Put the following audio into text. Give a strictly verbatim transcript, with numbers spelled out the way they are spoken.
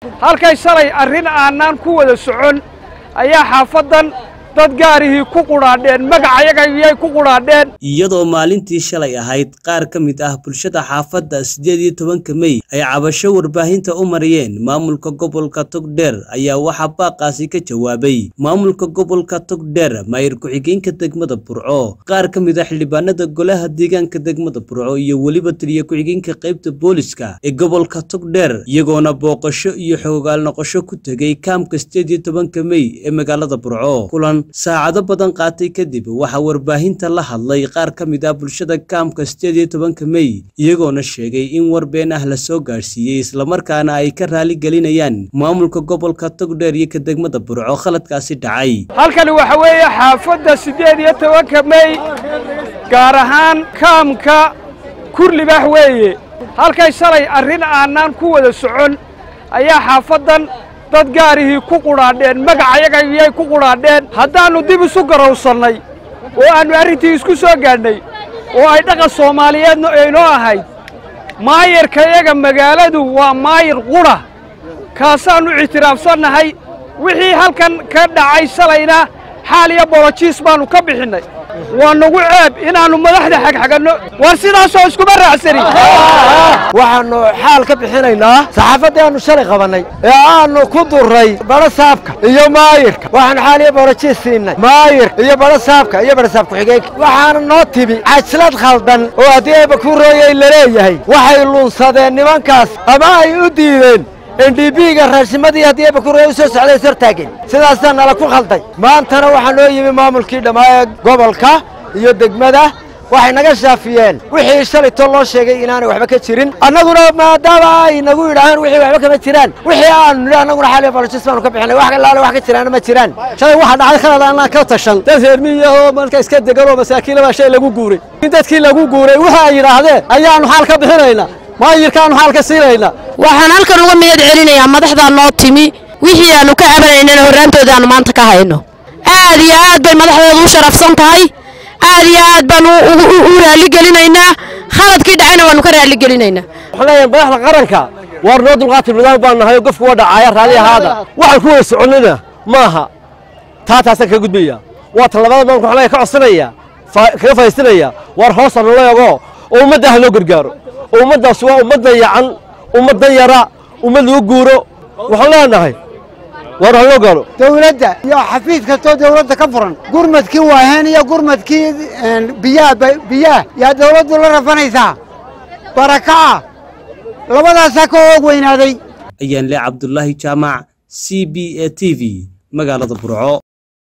halkay shalay arrin aanan ku wada socon ayaa xaafadan dad gaarihii ku quraadheen magacayaga iyay ku quraadheen iyadoo maalintii shalay ahayd qaar ka mid ah bulshada xaafadda sideed iyo tobanka May ay cabasho warbaahinta u mariyeen maamulka gobolka Togdheer ayaa waxa baaqaasi ka jawaabay maamulka gobolka Togdheer maayir ku-xigeenka degmada Burco qaar ka mid ah xildhibaanada golaha deegaanka degmada Burco iyo waliba taliye ku-xigeenka qaybta booliska ee gobolka Togdheer iyagoona booqasho iyo xoogaal noqosho ku tagay kaamka sideed iyo tobanka May ee magaalada Burco kulan saacado badan qaatay kadib waxa warbaahinta la hadlay qaar ka mid ah bulshada kaamka sideed iyo tobanka May iyagoona sheegay in warbeen ah la soo gaarsiiyay isla markaana ay ka raali gelinayaan maamulka gobolka Togdheer iyo ka degmada Burco khaladkaasi dhacay halkani waxa weeye xaafadda sideed iyo tobanka May gaar ahaan kaamka Kurlibax weeye halkay shalay arrin aanan ku wada socon ayaa xaafadan dad gaarihii ku quraadheen magacayaga iyay ku quraadheen haddaannu dib isu garowsannay oo aannu arrintii isku soo gaadhnay oo ay dhaqan Soomaaliyeedna aynoo ahayd maayirkayaga magaaladu waa maayir qura kaasaannu ictiraafsannahay wixii halkan ka dhacay shalayna xaal iyo bolojiis baannu ka bixinnay waa nagu ceeb inaannu madaxda xagxaganno war sidaasoo iskuma raacsani waxaannu xaal ka bixinaynaa saxaafadda aanu shalay qabannay ee aanu ku duray baro saabka iyo maayirka waxaanu xaal iyo bolojiis siinay maayirka iyo baro saabka iyo baro saab ku-xigeenka waxaana noo tibi cajlad khaldan oo haddii ayba ku rooyay la leeyahay waxay luunsadeen nimankaas ama ay u diideen N D B-ga raashimadii haddii ayba ku rooyay soo socday soo taageen sidaasaa nala ku khalday maantana waxaa noo yimi maamulkii dhammaa gobolka iyo degmada waxay naga shaafiyeen wixii shalay toon loo sheegay inaanay waxba ka jirin annaguna maadaama ay nagu yidhaahaan wixii waxba kama jiraan wixii aanu nidhi annaguna xaaliya bolojis baanu ka bixinay wax kalaale wax ka jiraana ma jiraan shalay waxaa dhacday khalad aanaan ka tashan dad reer miyahoo marka iska degan oo masaakiin baa shay lagu guuray in dadkii lagu guuray waxa ay yidhaahdeen ayaanu xaal ka bixinaynaa maayirkaanu xaal ka siinaynaa waxaan halkan uga miyad celinayaa madaxda noo timi wixii aanu ka cabanaynana horraantooda aanu maanta ka hayno aad iyo aad bay madaxdoodu u sharafsan tahay aad iyo aad baan u raali gelinaynaa khaladkii dhacayna waanu ka raali gelinaynaa waxaan leeyahay madaxda qaranka waar noo dulqaati nidaam baan nahay qofku waa dhacaaya raali ahaada waxaan ku wada soconina maaha taa taasaan ka gudbaya waa talabada baan ku xalay ka codsanaya kaga faa'iideysanaya waar hoos aan loo eego oo ummadda ha loo gargaaro oo ummaddaas waa ummadda yacan ummadda yara ummad lagu guuro waxaan leenahay war haloo galo dawladda iyo xafiis kastoo dawladda ka furan gurmadkii waaheen iyo gurmadkii biyaha biyaha yaa dawladdu la rafanaysaa barakaca labadaasaa ka oog weynaaday ayaan le Cabdullaahi Jaamac C B A T V magaalada Burco.